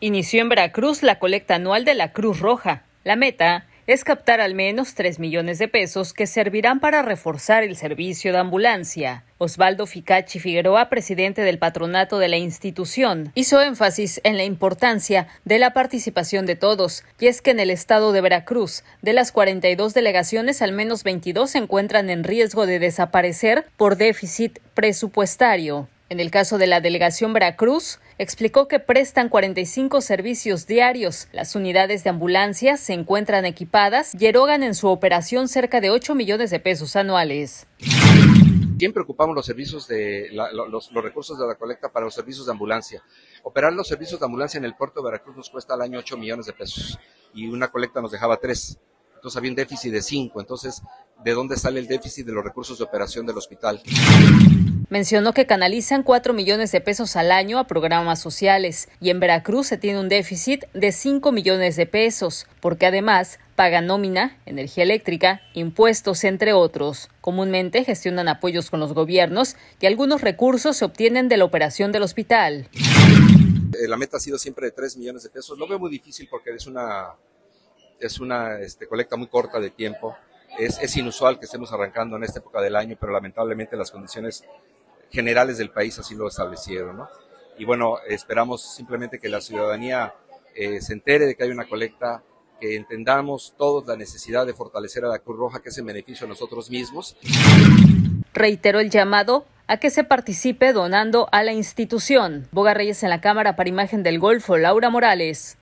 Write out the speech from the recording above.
Inició en Veracruz la colecta anual de la Cruz Roja. La meta es captar al menos 3 millones de pesos que servirán para reforzar el servicio de ambulancia. Osvaldo Ficachi Figueroa, presidente del patronato de la institución, hizo énfasis en la importancia de la participación de todos, y es que en el estado de Veracruz, de las 42 delegaciones, al menos 22 se encuentran en riesgo de desaparecer por déficit presupuestario. En el caso de la delegación Veracruz, explicó que prestan 45 servicios diarios. Las unidades de ambulancia se encuentran equipadas y erogan en su operación cerca de 8 millones de pesos anuales. Siempre ocupamos los servicios los recursos de la colecta para los servicios de ambulancia. Operar los servicios de ambulancia en el puerto de Veracruz nos cuesta al año 8 millones de pesos y una colecta nos dejaba 3. Entonces había un déficit de 5. Entonces, ¿de dónde sale el déficit de los recursos de operación del hospital? Mencionó que canalizan 4 millones de pesos al año a programas sociales y en Veracruz se tiene un déficit de 5 millones de pesos, porque además pagan nómina, energía eléctrica, impuestos, entre otros. Comúnmente gestionan apoyos con los gobiernos y algunos recursos se obtienen de la operación del hospital. La meta ha sido siempre de 3 millones de pesos. Lo veo muy difícil porque es una colecta muy corta de tiempo. Es inusual que estemos arrancando en esta época del año, pero lamentablemente las condiciones generales del país así lo establecieron, ¿no? Y bueno, esperamos simplemente que la ciudadanía se entere de que hay una colecta, que entendamos todos la necesidad de fortalecer a la Cruz Roja, que es en beneficio de nosotros mismos. Reiteró el llamado a que se participe donando a la institución. Boga Reyes en la cámara para Imagen del Golfo, Laura Morales.